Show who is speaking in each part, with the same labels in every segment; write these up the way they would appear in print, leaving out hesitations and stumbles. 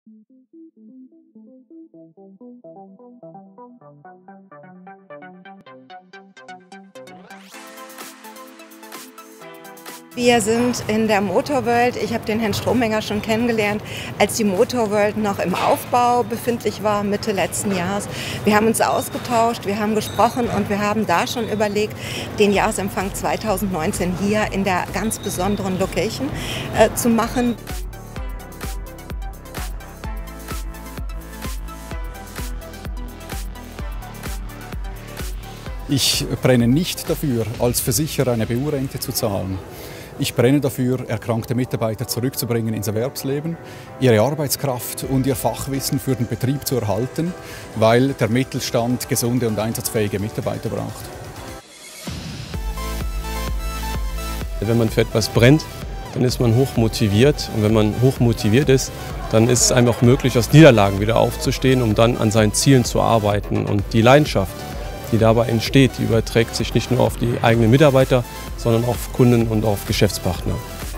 Speaker 1: Wir sind in der Motorworld. Ich habe den Herrn Strohmenger schon kennengelernt, als die Motorworld noch im Aufbau befindlich war, Mitte letzten Jahres. Wir haben uns ausgetauscht, wir haben gesprochen und wir haben da schon überlegt, den Jahresempfang 2019 hier in der ganz besonderen Location zu machen.
Speaker 2: Ich brenne nicht dafür, als Versicherer eine BU-Rente zu zahlen. Ich brenne dafür, erkrankte Mitarbeiter zurückzubringen ins Erwerbsleben, ihre Arbeitskraft und ihr Fachwissen für den Betrieb zu erhalten, weil der Mittelstand gesunde und einsatzfähige Mitarbeiter braucht.
Speaker 3: Wenn man für etwas brennt, dann ist man hoch motiviert. Und wenn man hoch motiviert ist, dann ist es einem auch möglich, aus Niederlagen wieder aufzustehen, um dann an seinen Zielen zu arbeiten. Und die Leidenschaft, die dabei entsteht, die überträgt sich nicht nur auf die eigenen Mitarbeiter, sondern auch auf Kunden und auf Geschäftspartner.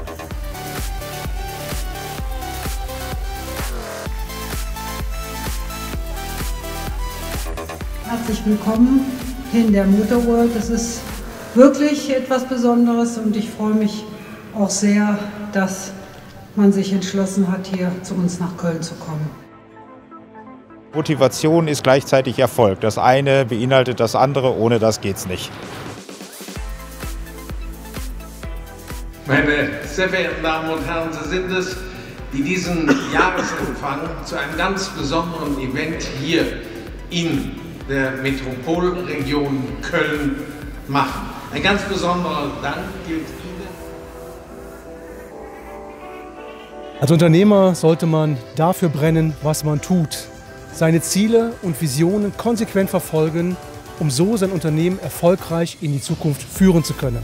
Speaker 4: Herzlich willkommen in der Motorworld. Das ist wirklich etwas Besonderes und ich freue mich auch sehr, dass man sich entschlossen hat, hier zu uns nach Köln zu kommen.
Speaker 5: Motivation ist gleichzeitig Erfolg. Das eine beinhaltet das andere, ohne das geht's nicht.
Speaker 6: Meine sehr verehrten Damen und Herren, Sie sind es, die diesen Jahresempfang zu einem ganz besonderen Event hier in der Metropolregion Köln machen. Ein ganz besonderer Dank gilt Ihnen.
Speaker 7: Als Unternehmer sollte man dafür brennen, was man tut. Seine Ziele und Visionen konsequent verfolgen, um so sein Unternehmen erfolgreich in die Zukunft führen zu können.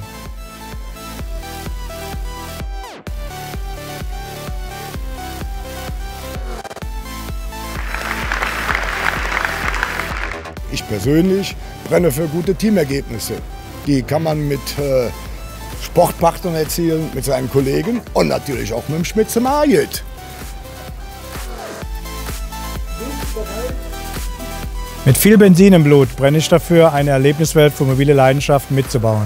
Speaker 8: Ich persönlich brenne für gute Teamergebnisse. Die kann man mit Sportpartnern erzielen, mit seinen Kollegen und natürlich auch mit dem Schmitze Margit.
Speaker 9: Mit viel Benzin im Blut brenne ich dafür, eine Erlebniswelt für mobile Leidenschaften mitzubauen.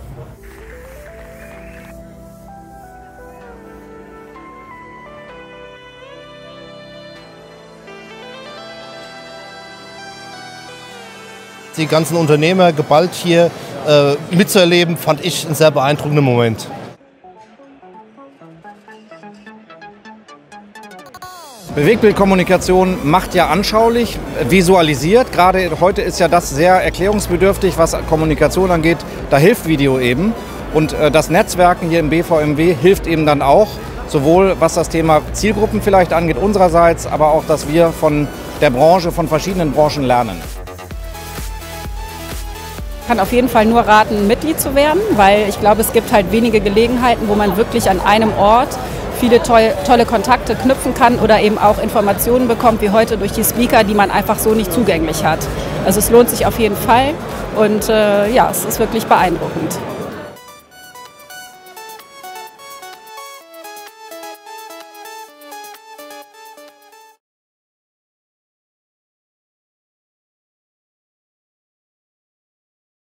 Speaker 10: Die ganzen Unternehmer geballt hier mitzuerleben, fand ich einen sehr beeindruckenden Moment.
Speaker 11: Bewegtbildkommunikation macht ja anschaulich, visualisiert. Gerade heute ist ja das sehr erklärungsbedürftig, was Kommunikation angeht. Da hilft Video eben. Und das Netzwerken hier im BVMW hilft eben dann auch, sowohl was das Thema Zielgruppen vielleicht angeht unsererseits, aber auch, dass wir von der Branche, von verschiedenen Branchen lernen.
Speaker 12: Ich kann auf jeden Fall nur raten, Mitglied zu werden, weil ich glaube, es gibt halt wenige Gelegenheiten, wo man wirklich an einem Ort viele tolle Kontakte knüpfen kann oder eben auch Informationen bekommt, wie heute durch die Speaker, die man einfach so nicht zugänglich hat. Also es lohnt sich auf jeden Fall und ja, es ist wirklich beeindruckend.